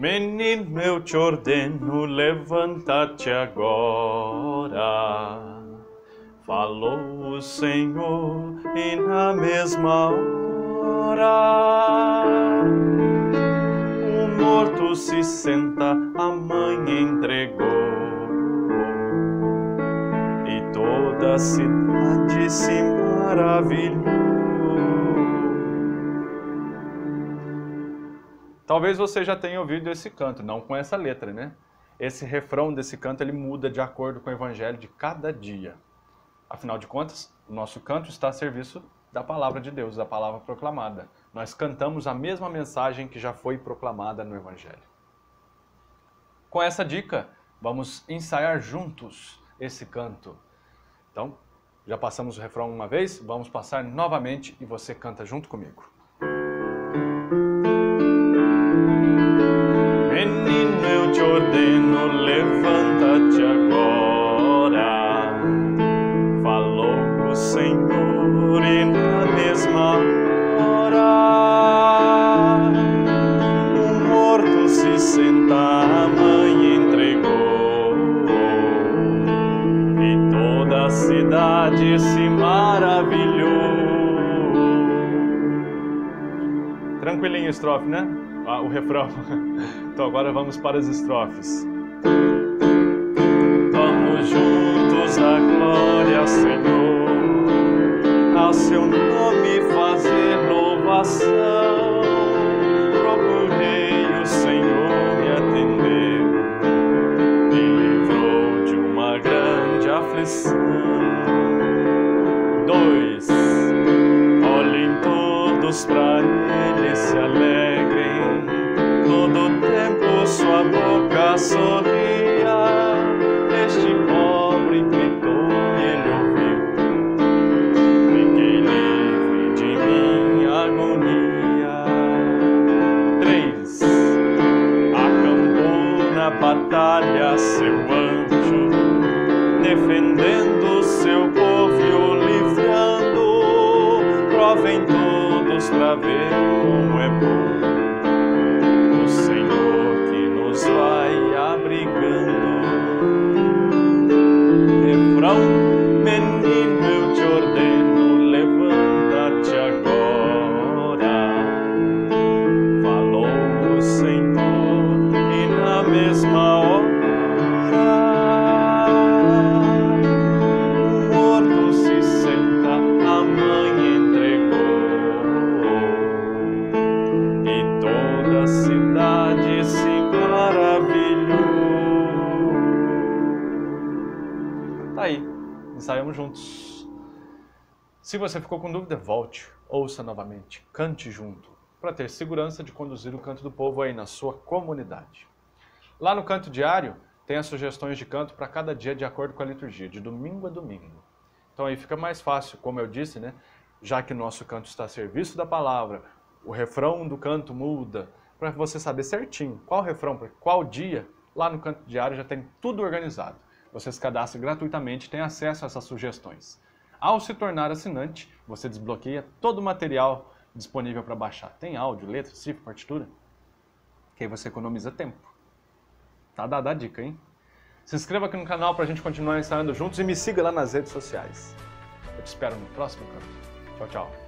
Menino, eu te ordeno, levanta-te agora. Falou o Senhor e na mesma hora o morto se senta, a mãe entregou e toda a cidade se maravilhou. Talvez você já tenha ouvido esse canto, não com essa letra, né? Esse refrão desse canto ele muda de acordo com o evangelho de cada dia. Afinal de contas, o nosso canto está a serviço da palavra de Deus, da palavra proclamada. Nós cantamos a mesma mensagem que já foi proclamada no evangelho. Com essa dica, vamos ensaiar juntos esse canto. Então, já passamos o refrão uma vez, vamos passar novamente e você canta junto comigo. Menino, eu te ordeno, levanta-te agora. Falou o Senhor e na mesma hora o morto se senta, a mãe entregou e toda a cidade se maravilhou. Tranquilinho a estrofe, né? O refrão. Então agora vamos para as estrofes. Vamos juntos à glória, Senhor, ao seu nome fazer louvação. Procurei o Senhor me atender, me livrou de uma grande aflição. 2. Olhem todos pra ele, se alegrem, todo tempo sua boca sorria. Este pobre gritou e ele ouviu, fiquei livre de minha agonia. 3. Acampou na batalha seu anjo, defendendo seu povo e o livrando. Provem todos pra ver como é bom o Senhor que nos vai abrigando. Refrão. Menino, eu te ordeno, levanta-te agora. Falou o Senhor e na mesma hora o morto se senta, a mãe entregou e toda a cidade se maravilhou. Tá aí, ensaiamos juntos. Se você ficou com dúvida, volte, ouça novamente, cante junto, para ter segurança de conduzir o canto do povo aí na sua comunidade. Lá no Canto Diário, tem as sugestões de canto para cada dia de acordo com a liturgia, de domingo a domingo. Então aí fica mais fácil, como eu disse, né? Já que nosso canto está a serviço da palavra, o refrão do canto muda, para você saber certinho qual refrão, para qual dia, lá no Canto Diário já tem tudo organizado. Você se cadastra gratuitamente e tem acesso a essas sugestões. Ao se tornar assinante, você desbloqueia todo o material disponível para baixar. Tem áudio, letra, cifra, partitura, que aí você economiza tempo. Tá dada a dica, hein? Se inscreva aqui no canal para a gente continuar ensaiando juntos e me siga lá nas redes sociais. Eu te espero no próximo canto. Tchau, tchau.